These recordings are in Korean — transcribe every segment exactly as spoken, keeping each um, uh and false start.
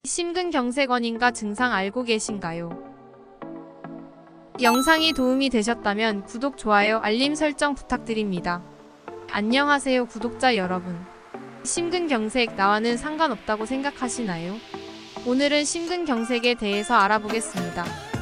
심근경색 원인과 증상 알고 계신가요? 영상이 도움이 되셨다면 구독, 좋아요, 알림 설정 부탁드립니다. 안녕하세요 구독자 여러분. 심근경색 나와는 상관없다고 생각하시나요? 오늘은 심근경색에 대해서 알아보겠습니다.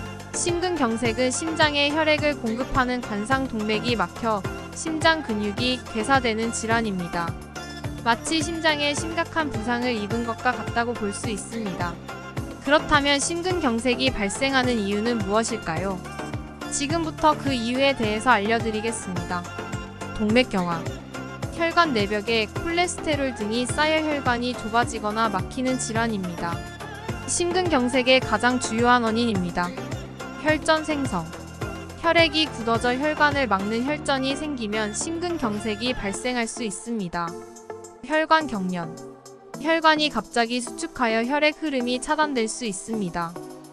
심근경색은 심장에 혈액을 공급하는 관상동맥이 막혀 심장 근육이 괴사되는 질환입니다. 마치 심장에 심각한 부상을 입은 것과 같다고 볼 수 있습니다. 그렇다면 심근경색이 발생하는 이유는 무엇일까요? 지금부터 그 이유에 대해서 알려드리겠습니다. 동맥경화. 혈관 내벽에 콜레스테롤 등이 쌓여 혈관이 좁아지거나 막히는 질환입니다. 심근경색의 가장 주요한 원인입니다. 혈전 생성. 혈액이 굳어져 혈관을 막는 혈전이 생기면 심근경색이 발생할 수 있습니다. 혈관 경련. 혈관이 갑자기 수축하여 혈액 흐름이 차단될 수 있습니다.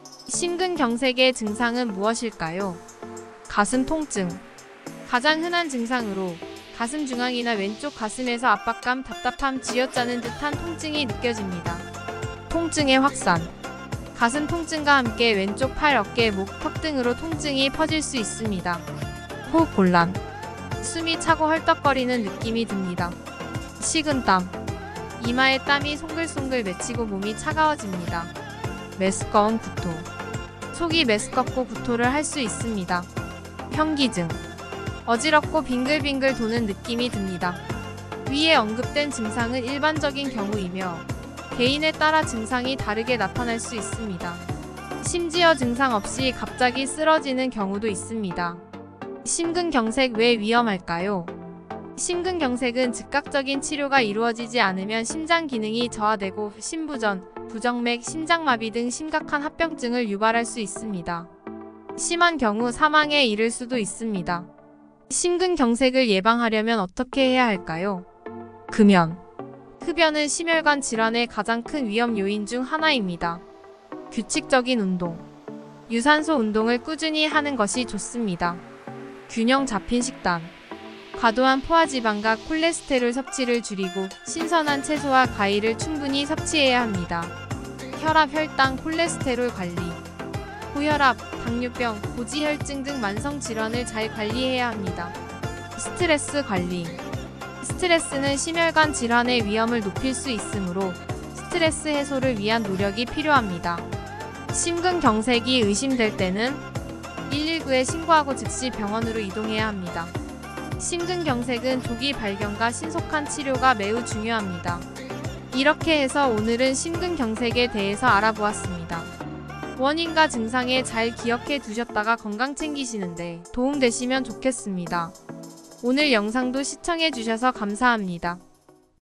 심근경색의 증상은 무엇일까요? 가슴 통증. 가장 흔한 증상으로 가슴 중앙이나 왼쪽 가슴에서 압박감, 답답함, 쥐어짜는 듯한 통증이 느껴집니다. 통증의 확산. 가슴 통증과 함께 왼쪽 팔, 어깨, 목, 턱 등으로 통증이 퍼질 수 있습니다. 호흡 곤란. 숨이 차고 헐떡거리는 느낌이 듭니다. 식은땀. 이마에 땀이 송글송글 맺히고 몸이 차가워집니다. 메스꺼운 구토. 속이 메스껍고 구토를 할 수 있습니다. 현기증. 어지럽고 빙글빙글 도는 느낌이 듭니다. 위에 언급된 증상은 일반적인 경우이며 개인에 따라 증상이 다르게 나타날 수 있습니다. 심지어 증상 없이 갑자기 쓰러지는 경우도 있습니다. 심근경색 왜 위험할까요? 심근경색은 즉각적인 치료가 이루어지지 않으면 심장 기능이 저하되고 심부전, 부정맥, 심장마비 등 심각한 합병증을 유발할 수 있습니다. 심한 경우 사망에 이를 수도 있습니다. 심근경색을 예방하려면 어떻게 해야 할까요? 금연. 흡연은 심혈관 질환의 가장 큰 위험 요인 중 하나입니다. 규칙적인 운동. 유산소 운동을 꾸준히 하는 것이 좋습니다. 균형 잡힌 식단. 과도한 포화지방과 콜레스테롤 섭취를 줄이고 신선한 채소와 과일을 충분히 섭취해야 합니다. 혈압, 혈당, 콜레스테롤 관리. 고혈압, 당뇨병, 고지혈증 등 만성 질환을 잘 관리해야 합니다. 스트레스 관리. 스트레스는 심혈관 질환의 위험을 높일 수 있으므로 스트레스 해소를 위한 노력이 필요합니다. 심근경색이 의심될 때는 일일구에 신고하고 즉시 병원으로 이동해야 합니다. 심근경색은 조기 발견과 신속한 치료가 매우 중요합니다. 이렇게 해서 오늘은 심근경색에 대해서 알아보았습니다. 원인과 증상에 잘 기억해 두셨다가 건강 챙기시는데 도움되시면 좋겠습니다. 오늘 영상도 시청해 주셔서 감사합니다.